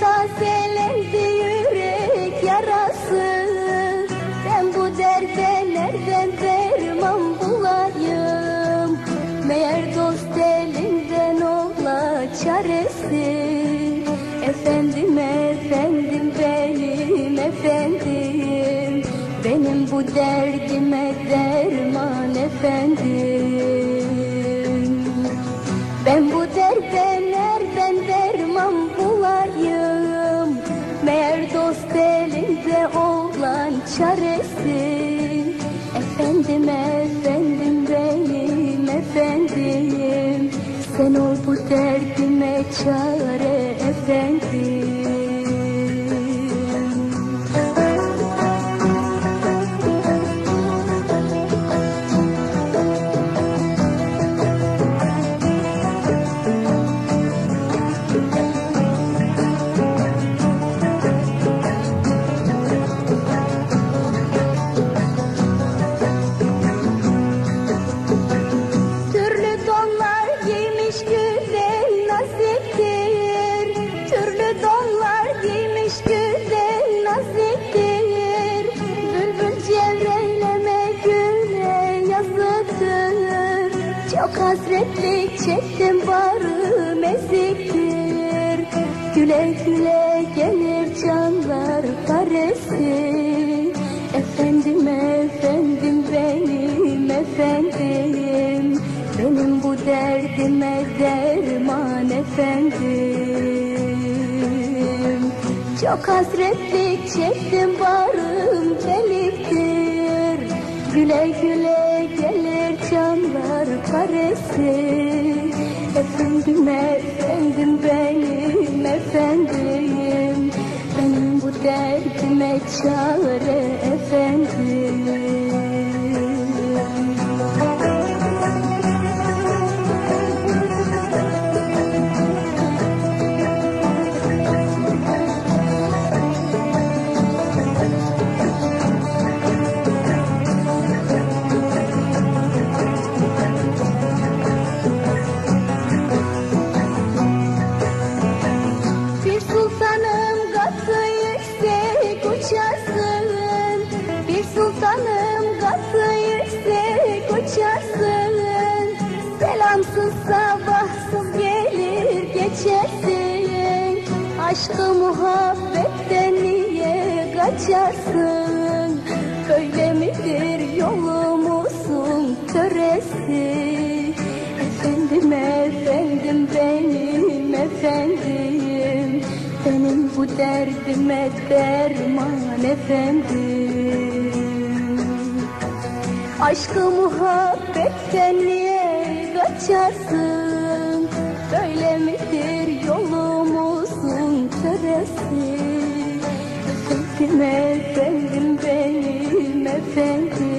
tazelendi yürek yarası. Ben bu derde nereden derman bulayım? Meğer dost elinden ola çaresi. Efendim efendim benim efendim, benim bu derdime derman efendim. Ben bu derde nereden derman bulayım? Meğer dost elinde olan çaresi. Efendim efendim benim efendim, sen ol bu derdime çare efendim. Çok hasretlik çektim barım eziktir. Güle güle gelir canlar paresi. Efendim efendim benim efendim, benim bu derdime derman efendim. Çok hasretlik çektim barım deliktir. Güle güle gelir canlar paresi. Efendim efendim benim efendim, benim bu derdime çare efendim. Sultanım katı yüksek uçarsın, selamsız sabahsız gelir geçersin. Aşkı muhabbetten niye kaçarsın? Böyle midir yolumuzun töresi? Efendim efendim benim efendim, benim bu derdime derman efendim. Aşkı muhabbetten niye kaçarsın? Böyle midir yolumuzun töresi? Efendim efendim benim efendim,